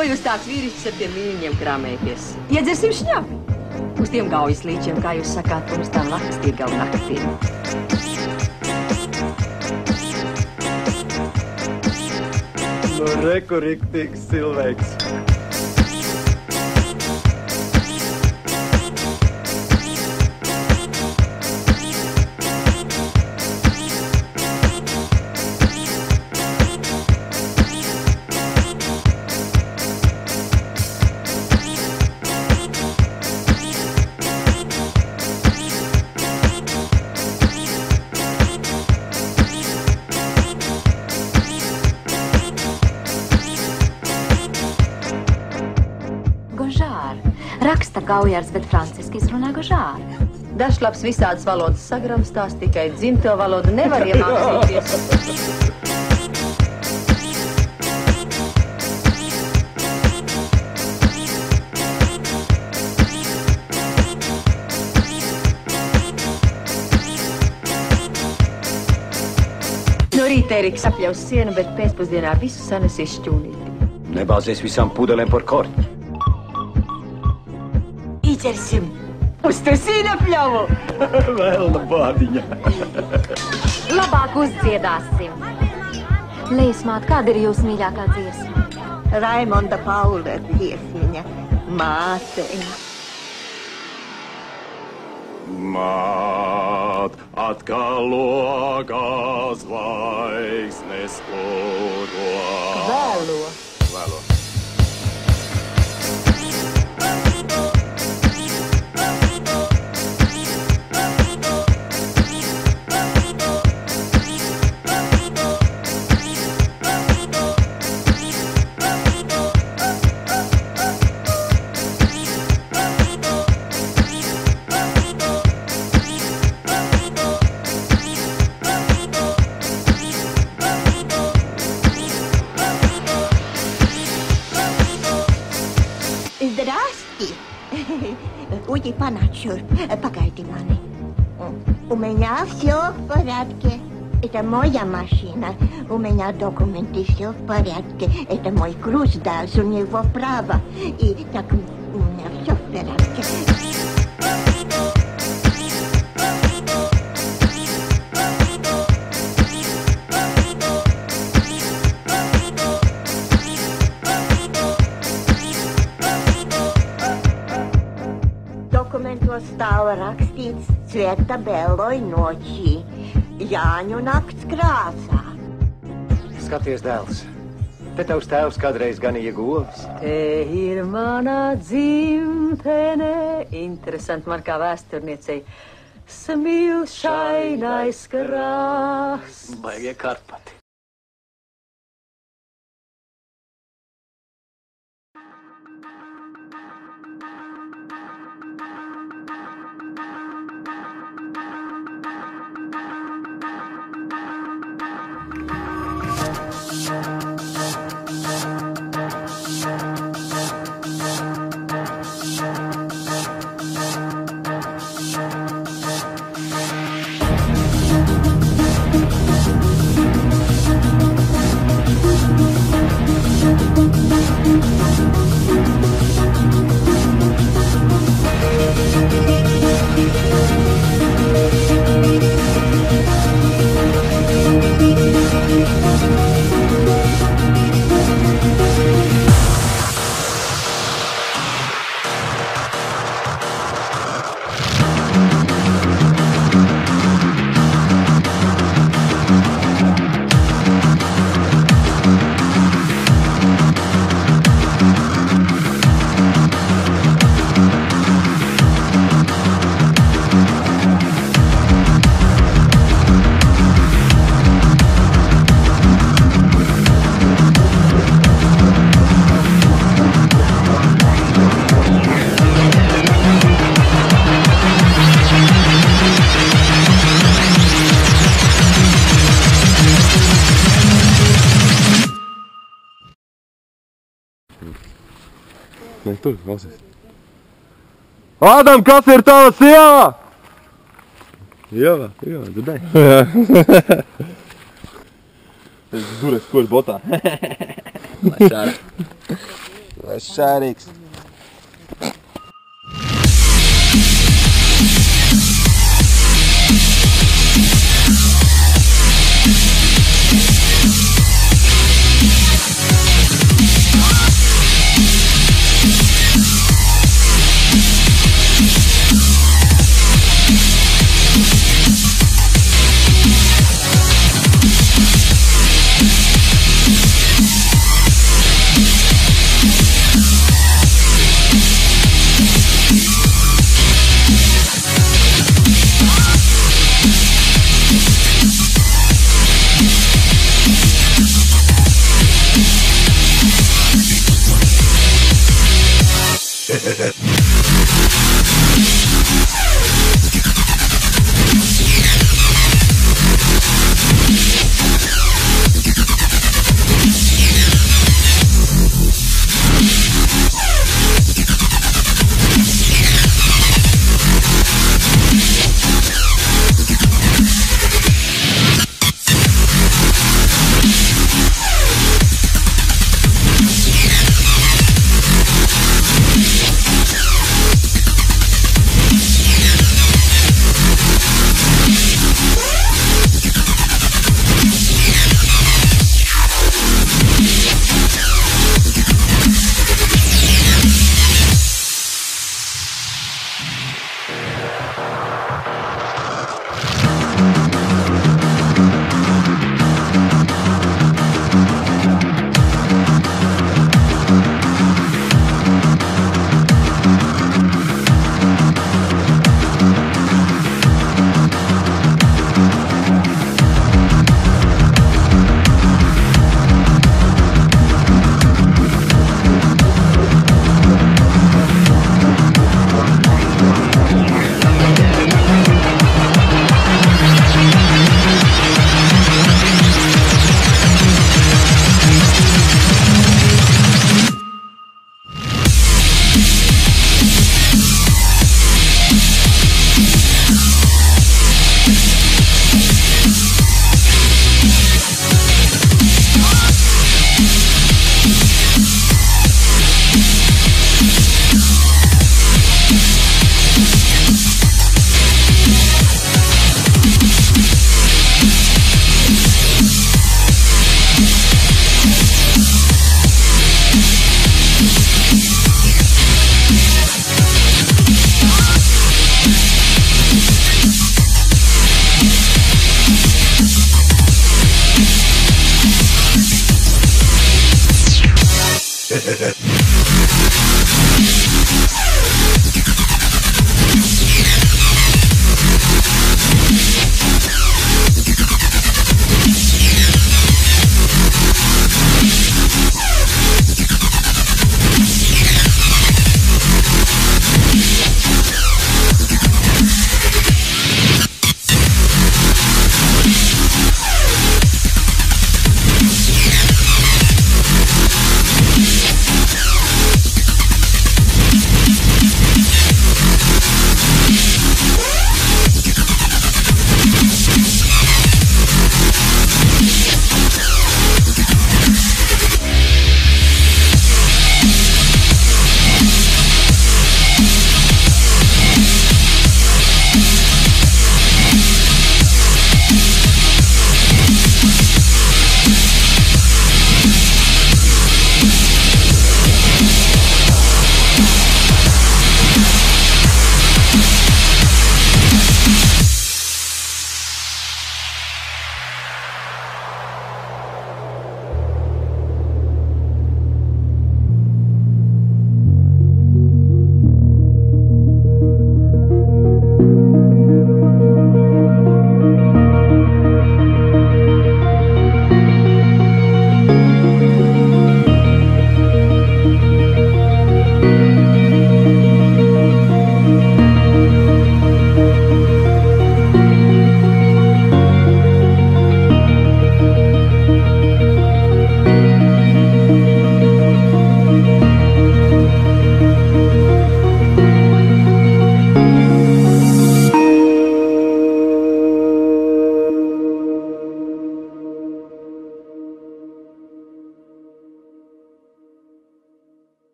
Ko jūs tāds vīrišķis ar tiem vīņiem krāmēties? Iedzersim šņapi. Uz tiem gaujas līčiem, kā jūs sakāt, un uz tām lakastīgām naktīm. Nu, reku riktīgs cilvēks. Raksta Gaujārs, bet franciski izrunā Gožāri. Dažlaps visādas valodas sagramstās, tikai dzimto valodu nevar iemācīties. No rīta Eriks apļaus sienu, bet pēcpusdienā visu sanesīs šķūnīti. Nebāzies visām pudelēm par korti. Iķersim uz to sīnapļavu. Vēlna bādiņa. Labāk uzdziedāsim. Leismāt, kāda ir jūsu mīļākā dziesma? Raimonda Paula dziesmiņa Māteņa. Māt, atkal logā zvaigznes kloro. Vēlo. Vēlo. Уйди, панать шурп, погоди, маны. У меня все в порядке. Это моя машина. У меня документы все в порядке. Это мой груз дальше, у него право. И так у меня все в порядке. Dokumentos stāv rakstīts Svēta Belloj noči, Jāņu nakts krāsā. Skaties, dēls. Te tavs tēvs kādreiz ganīja govs. Te ir mana dzimtene. Interesanti man kā vēsturniecei. Smilšainais krās. Baigie Karpati. Nē, tur, klausies. Ādam, kas ir tavs sieva? Ieva, tu dai. Es durēs, ko es botā. Šārīgs.